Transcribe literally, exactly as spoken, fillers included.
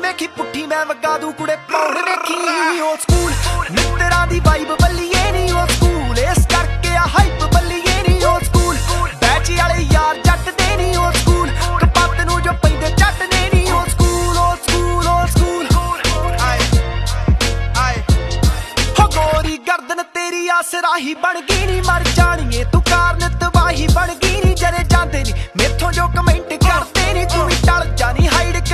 वेखी पुट्ठी मैं वगा दू कुड़े पौड़ वेखी ओल्ड स्कूल मित्तरां दी वाइब बल्लीए नी ओल्ड स्कूल इस करके आ हाइप बल्लीए नी ओल्ड स्कूल बैच वाले यार जट दे नी ओल्ड स्कूल कपत नू जो पैंदे जट ने नी old school old school old school आए आए हो गोरी गर्दन तेरी आसराही बन गई नी मर जानिए तू कारण तबाही बन गई नी जरे जांदे नी मेथों जो कमेंट करते नी तू भी टल जानी हाइड